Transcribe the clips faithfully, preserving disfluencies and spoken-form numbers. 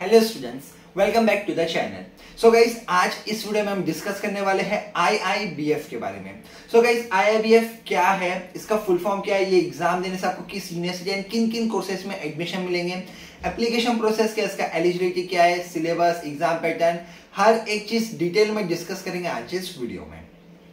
Hello students, welcome back to the channel. So guys, आज इस video में हम डिस्कस करने वाले हैं आई आई बी एफ के बारे में। So guys, I I B F क्या है, इसका फुल फॉर्म क्या है, ये एग्जाम देने से आपको किस यूनिवर्सिटी एंड किन किन कोर्सेज में एडमिशन मिलेंगे, एप्लीकेशन प्रोसेस क्या है, इसका एलिजिबिलिटी क्या है, सिलेबस, एग्जाम पैटर्न, हर एक चीज डिटेल में डिस्कस करेंगे आज इस वीडियो में।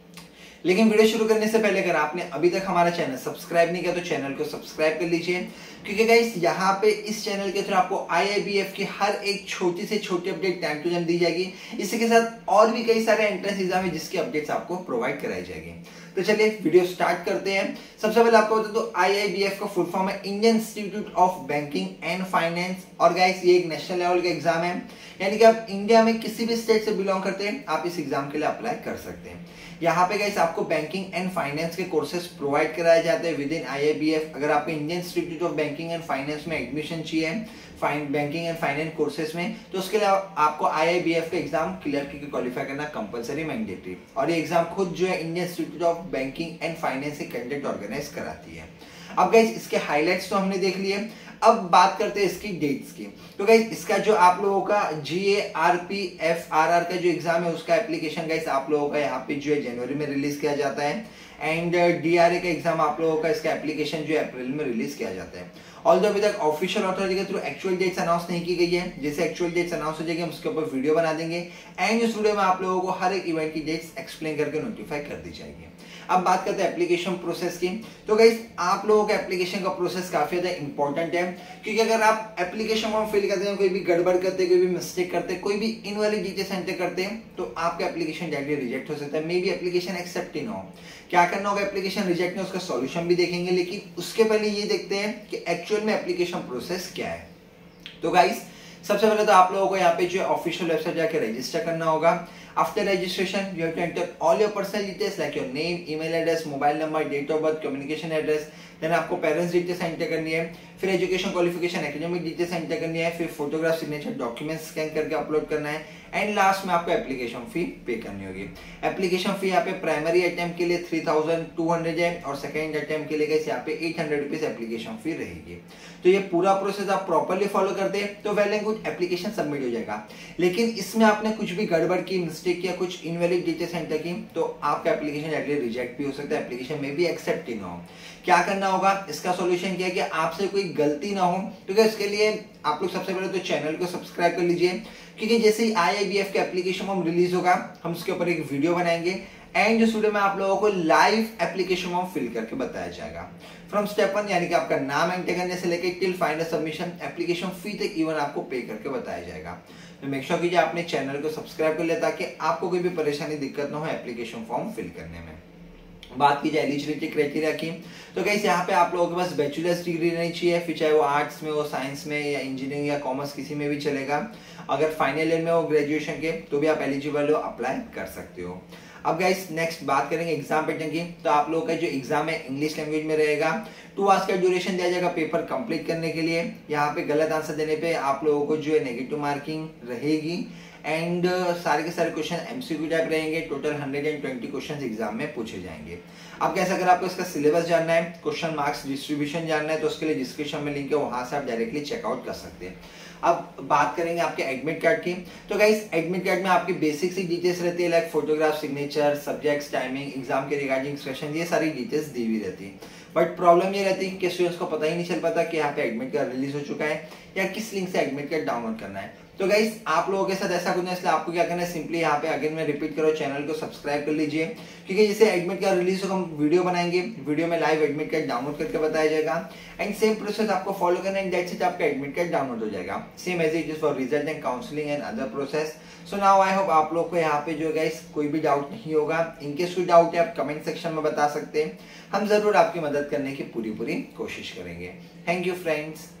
लेकिन वीडियो शुरू करने से पहले अगर आपने अभी तक हमारा चैनल सब्सक्राइब नहीं किया तो चैनल को सब्सक्राइब कर लीजिए, क्योंकि गाइस यहाँ पे इस चैनल के थ्रू आपको आई आई बी एफ की हर एक छोटी से छोटी अपडेट टाइम टू टाइम दी जाएगी। इसी के साथ और भी कई सारे एंट्रेंस एग्जाम है जिसकी अपडेट्स आपको प्रोवाइड कराई जाएगी। तो चलिए वीडियो स्टार्ट करते हैं। सबसे पहले आपको बता दो, आई आई बी एफ का फुल फॉर्म है Indian Institute of Banking and Finance. और गाइस, ये एक नेशनल लेवल का एग्जाम है, यानी कि आप इंडिया में किसी भी स्टेट से बिलोंग करते हैं आप इस एग्जाम के लिए अप्लाई कर सकते हैं। यहाँ पे गाइस आपको बैंकिंग एंड फाइनेंस के कोर्सेज प्रोवाइड कराए जाते हैं within I I B F. अगर आपको Indian Institute of Banking and Finance में एडमिशन चाहिए बैंकिंग एंड फाइनेंस कोर्सेज में, तो उसके लिए आपको आई आई बी एफ का एग्जाम क्लियर करके क्वालिफाई करना कंपलसरी मैंडेटरी। और ये एग्जाम खुद जो है Indian Institute of Banking and Finance से कैंडिडेट ऑर्गेनाइज कराती है। अब गाइस, इसके हाईलाइट्स तो हमने देख लिए, अब बात करते हैं इसकी डेट्स की। तो गाइस, इसका जो आप लोगों का G A R P F R R का जो एग्जाम है उसका एप्लीकेशन गाइस आप लोगों का यहाँ पे जो है जनवरी में रिलीज किया जाता है, एंड डी आर ए का एग्जाम आप लोगों का इसका एप्लीकेशन जो है अप्रैल में रिलीज किया जाता है। ऑल्दो अभी तक ऑफिशियल अथॉरिटी के थ्रू एक्चुअल डेट्स अनाउंस नहीं की गई है। जैसे एक्चुअल डेट्स अनाउंस हो जाएगी हम उसके ऊपर वीडियो बना देंगे, एंड इस वीडियो में आप लोगों को हर एक इवेंट की डेट्स एक्सप्लेन करके नोटिफाई कर दी जाएगी। अब बात करते हैं एप्लीकेशन प्रोसेस की। तो गाइस, आप लोगों का एप्लीकेशन का प्रोसेस काफी ज्यादा इंपॉर्टेंट है, क्योंकि अगर आप एप्लीकेशन फॉर्म फिल करते हैं, कोई भी गड़बड़ करते, कोई भी मिस्टेक करते, कोई भी इनवैलिड डिटेल्स एंटर करते हैं, तो आपका एप्लीकेशन डायरेक्टली रिजेक्ट हो सकता है। मे बी एप्लीकेशन एक्सेप्ट ही ना हो। क्या करना होगा, एप्लीकेशन रिजेक्ट नहीं, उसका सॉल्यूशन भी देखेंगे, लेकिन उसके पहले ये देखते हैं कि एक्चुअल में एप्लीकेशन प्रोसेस क्या है। तो गाइस, सबसे पहले तो आप लोगों को यहाँ पे जो ऑफिशियल वेबसाइट जाके रजिस्टर करना होगा। After registration, you have to enter all your personal details like your name, email address, mobile number, date of birth, communication address. Then आपको पेरेंट्स डिटेल्स एंटर करनी है, फिर education qualification, academic details enter करनी है, फिर photograph, signature, document scan करके upload करना है, एंड लास्ट में आपको एप्लीकेशन फी पे करनी होगी। एप्लीकेशन फी यहाँ पे प्राइमरी अटेम्प्ट के लिए थ्री थाउजेंड टू हंड्रेड है, और सेकेंड अटेम्प्ट के लिए यहाँ पे eight hundred rupees application fee रहेगी। तो ये पूरा प्रोसेस आप प्रॉपरली फॉलो करते हैं तो well and good, application submit हो जाएगा। लेकिन इसमें आपने कुछ भी गड़बड़ की, मिस्टेक किया, कुछ इनवैलिड डिटेल्स एंटर की, तो आपका एप्लीकेशन डायरेक्टली रिजेक्ट भी हो सकता है, एप्लीकेशन में भी एक्सेप्ट ही ना हो। क्या करना होगा, इसका सॉल्यूशन क्या है कि आपसे कोई गलती ना हो, क्योंकि इसके लिए आप लोग सबसे पहले तो चैनल को सब्सक्राइब कर लीजिए, क्योंकि जैसे ही आई आई बी एफ का एप्लीकेशन फॉर्म रिलीज होगा हम उसके ऊपर एक वीडियो बनाएंगे, एंड जिस वीडियो में आप लोगों को लाइव एप्लीकेशन फॉर्म फिल करके बताया जाएगा फ्रॉम स्टेप वन, यानी कि आपका नाम एंटर करने से लेकर till final submission, application fee तक इवन आपको पे करके बताया जाएगा। तो मेक श्योर कीजिए आपने चैनल को सब्सक्राइब कर लिया ताकि आपको कोई भी परेशानी, दिक्कत ना हो एप्लीकेशन फॉर्म फिल करने में। बात की जाए एलिजिबिलिटी क्राइटेरिया की, तो गाइस यहाँ पे आप लोगों के पास बैचलर्स डिग्री रहनी चाहिए, फिर चाहे वो आर्ट्स में हो, साइंस में, या इंजीनियरिंग या कॉमर्स, किसी में भी चलेगा। अगर फाइनल ईयर में हो ग्रेजुएशन के तो भी आप एलिजिबल हो, अप्लाई कर सकते हो। अब गाइस, नेक्स्ट बात करेंगे एग्जाम पैटर्न की। तो आप लोगों का जो एग्जाम है इंग्लिश लैंग्वेज में रहेगा, टू आवर्स का ड्यूरेशन दिया जाएगा पेपर कंप्लीट करने के लिए। यहाँ पे गलत आंसर देने पे आप लोगों को जो है नेगेटिव मार्किंग रहेगी, एंड uh, सारे के सारे क्वेश्चन एमसीक्यू टाइप रहेंगे। Total hundred twenty question exam में पूछे जाएंगे। अब कैसे, अगर आपको इसका सिलेबस जानना है, क्वेश्चन मार्क्स डिस्ट्रीब्यूशन जानना है, तो उसके लिए डिस्क्रिप्शन में लिंक है, वहां से आप डायरेक्टली चेकआउट कर सकते हैं। अब बात करेंगे आपके एडमिट कार्ड की। तो गाइस, एडमिट कार्ड में आपकी बेसिक सी डिटेल्स रहती है, like photograph, signature, subjects, timing, exam के रिगार्डिंग इंस्ट्रक्शन, ये सारी डिटेल्स दी हुई रहती है। बट प्रॉब्लम ये रहती है कि स्टूडेंट्स को पता ही नहीं चल पाता कि यहाँ पे एडमिट कार्ड रिलीज हो चुका है या किस लिंक से एडमिट कार्ड डाउनलोड करना है। तो गाइस, आप लोगों के साथ ऐसा कुछ नहीं, इसलिए आपको क्या करना है, सिंपली यहाँ पे अगेन मैं रिपीट करो, चैनल को सब्सक्राइब कर लीजिए, क्योंकि जैसे एडमिट कार्ड रिलीज होगा हम वीडियो बनाएंगे, वीडियो में लाइव एडमिट कार्ड डाउनलोड करके बताया जाएगा, एंड सेम प्रोसेस आपको फॉलो करना है, दैट्स इट, आपका एडमिट कार्ड डाउनलोड हो जाएगा। Same as it is for result and counselling and other process. So now I hope आप लोग को यहाँ पे जो गाइस कोई भी डाउट नहीं होगा। इनकेस कोई डाउट है आप कमेंट सेक्शन में बता सकते हैं, हम जरूर आपकी मदद करने की पूरी पूरी कोशिश करेंगे। Thank you friends.